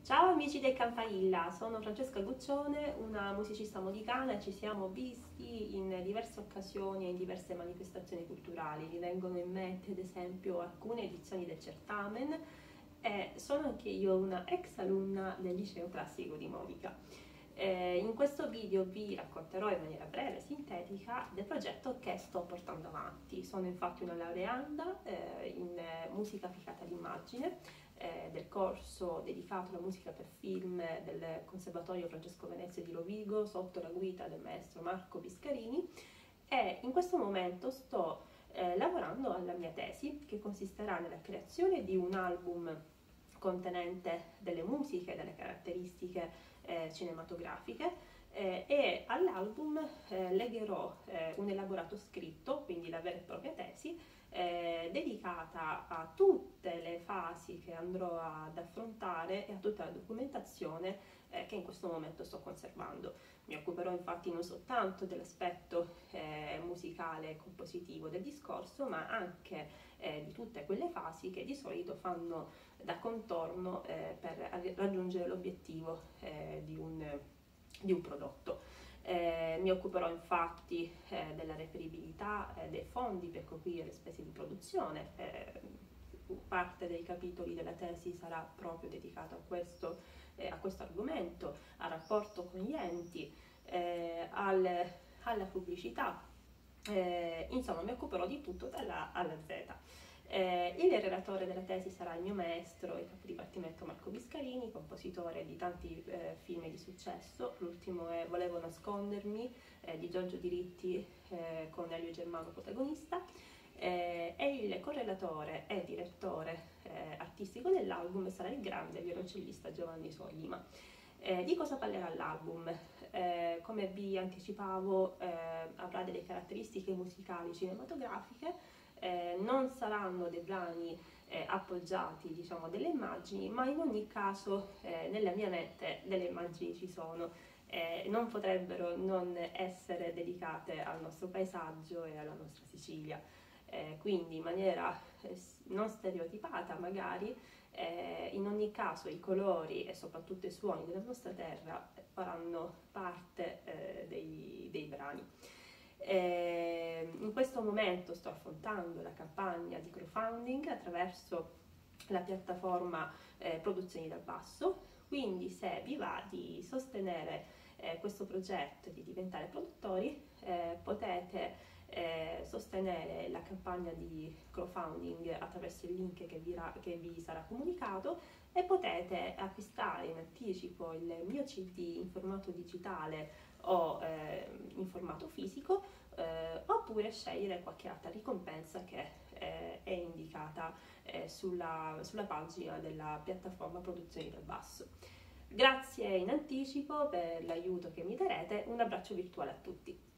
Ciao amici del Campanilla, sono Francesca Guccione, una musicista modicana e ci siamo visti in diverse occasioni e in diverse manifestazioni culturali. Mi vengono in mente ad esempio alcune edizioni del certamen e sono anche io una ex alunna del liceo classico di Modica. In questo video vi racconterò in maniera breve e sintetica del progetto che sto portando avanti. Sono infatti una laureanda in musica applicata all'immagine del corso dedicato alla musica per film del Conservatorio Francesco Venezia di Rovigo sotto la guida del maestro Marco Biscarini e in questo momento sto lavorando alla mia tesi che consisterà nella creazione di un album contenente delle musiche, delle caratteristiche cinematografiche e all'album legherò un elaborato scritto, quindi la vera e propria tesi, dedicata a tutte le fasi che andrò ad affrontare e a tutta la documentazione che in questo momento sto conservando. Mi occuperò infatti non soltanto dell'aspetto musicale e compositivo del discorso, ma anche di tutte quelle fasi che di solito fanno da contorno per raggiungere l'obiettivo di un prodotto. Mi occuperò infatti della reperibilità dei fondi per coprire le spese di produzione. Parte dei capitoli della tesi sarà proprio dedicato a questo argomento, al rapporto con gli enti, alla pubblicità. Insomma, mi occuperò di tutto dalla A alla Z. Il relatore della tesi sarà il mio maestro e capo dipartimento Marco Biscarini, compositore di tanti film di successo. L'ultimo è Volevo nascondermi di Giorgio Diritti con Elio Germano protagonista. E il correlatore e direttore artistico dell'album sarà il grande violoncellista Giovanni Soglima. Di cosa parlerà l'album? Come vi anticipavo, avrà delle caratteristiche musicali cinematografiche. Non saranno dei brani appoggiati, diciamo, delle immagini, ma in ogni caso nella mia mente delle immagini ci sono, non potrebbero non essere dedicate al nostro paesaggio e alla nostra Sicilia. Quindi in maniera non stereotipata magari, in ogni caso i colori e soprattutto i suoni della nostra terra faranno parte dei brani. In questo momento sto affrontando la campagna di crowdfunding attraverso la piattaforma Produzioni dal Basso, quindi se vi va di sostenere questo progetto e di diventare produttori potete sostenere la campagna di crowdfunding attraverso il link che vi sarà comunicato e potete acquistare in anticipo il mio CD in formato digitale o in formato fisico oppure scegliere qualche altra ricompensa che è indicata sulla pagina della piattaforma Produzioni dal Basso. Grazie in anticipo per l'aiuto che mi darete, un abbraccio virtuale a tutti.